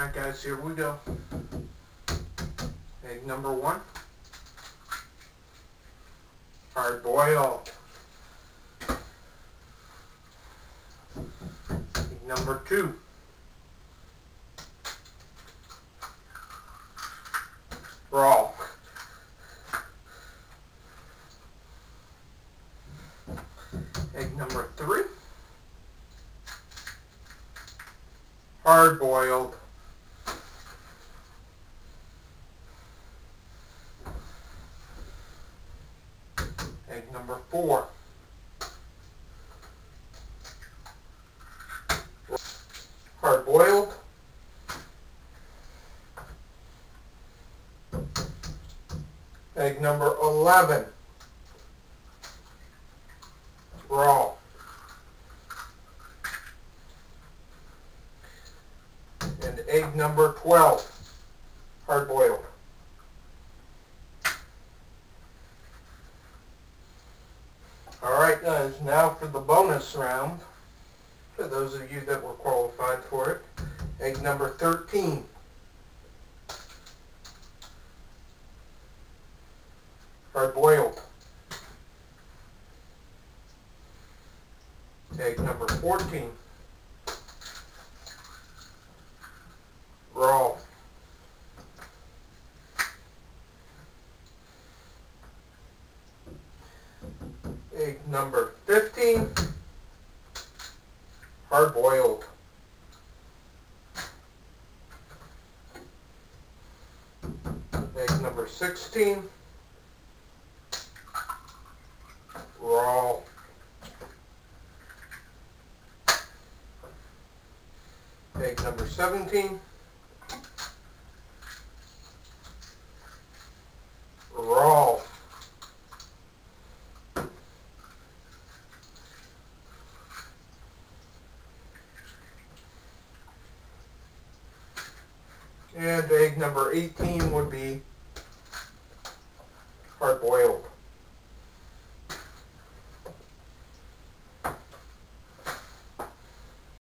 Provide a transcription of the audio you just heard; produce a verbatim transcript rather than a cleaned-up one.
Alright guys, here we go. Egg number one. Hard boil. Egg number two. Raw. Egg number three. Hard boiled. Egg number four. Hard boiled. Egg number eleven. Raw. And egg number twelve. Hard boiled. Alright guys, now for the bonus round, for those of you that were qualified for it. Egg number thirteen. Hard boiled. Egg number fourteen. Raw. Egg number fifteen. Hard boiled. Egg number sixteen. Raw. Egg number seventeen. Raw. And egg number eighteen would be hard boiled.